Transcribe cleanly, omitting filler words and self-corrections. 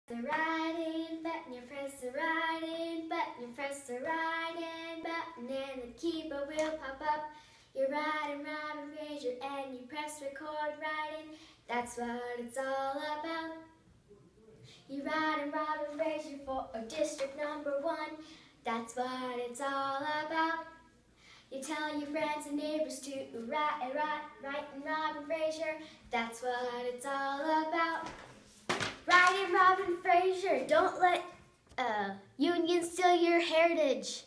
The right-in button, you press the right-in button, you press the right-in button, and the keyboard will pop up. You're riding Robin Frazier, and you press record right-in. That's what it's all about. You're riding Robin Frazier for district #1. That's what it's all about. You tell your friends and neighbors to write in Robin Frazier. That's what it's all about. Write in Robin Frazier. Don't let unions steal your heritage.